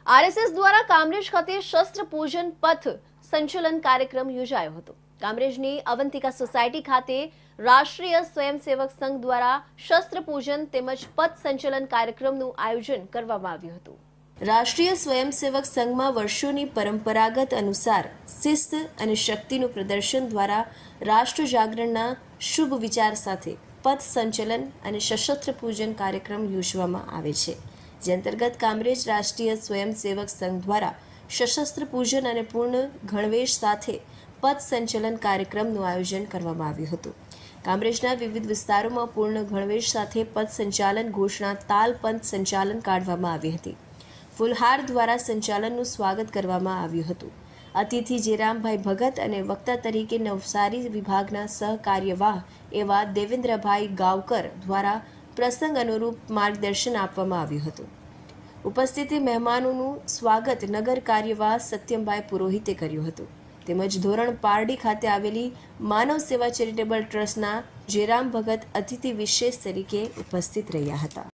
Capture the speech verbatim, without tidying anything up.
RSS દ્વારા કામરેજ ખાતે શસ્ત્ર પૂજન પથ સંચલન કાર્યક્રમ યોજાયો હતો। કામરેજની અવંતિકા સોસાયટી ખાતે રાષ્ટ્રીય સ્વયંસેવક સંઘ દ્વારા શસ્ત્ર પૂજન તેમજ પથ સંચલન કાર્યક્રમનું આયોજન કરવામાં આવ્યું હતું। રાષ્ટ્રીય સ્વયંસેવક સંઘમાં વર્ષોની પરંપરાગત અનુસાર શિસ્ત અને શક્તિનું પ્રદર્શન દ્વારા રાષ્ટ્ર જાગરણના શુભ વિચાર સાથે પથ સંચલન અને સશસ્ત્ર પૂજન કાર્યક્રમ યોજવામાં આવે છે, જે અંતર્ગત કામરેજ રાષ્ટ્રીય સ્વયંસેવક સંઘ દ્વારા સશસ્ત્ર પૂજન અને પૂર્ણ ગણવેશ સાથે પથ સંચલન કાર્યક્રમનું આયોજન કરવામાં આવ્યું હતું। કામરેજના વિવિધ વિસ્તારોમાં પૂર્ણ ગણવેશ સાથે પથ સંચાલન ઘોષણા તાલ પંથ સંચાલન કાઢવામાં આવી હતી। ફૂલહાર દ્વારા સંચાલનનું સ્વાગત કરવામાં આવ્યું હતું। અતિથિ જેરામભાઈ ભગત અને વક્તા તરીકે નવસારી વિભાગના સહકાર્યવાહ એવા દેવેન્દ્રભાઈ ગાવકર દ્વારા પ્રસંગ અનુરૂપ માર્ગદર્શન આપવામાં આવ્યું હતું। ઉપસ્થિત મહેમાનોનું સ્વાગત નગર કાર્યવાહ સત્યમભાઈ પુરોહિતે કર્યું હતું, તેમજ ધોરણ પારડી ખાતે આવેલી માનવ સેવા ચેરિટેબલ ટ્રસ્ટના જેરામ ભગત અતિથિ વિશેષ તરીકે ઉપસ્થિત રહ્યા હતા।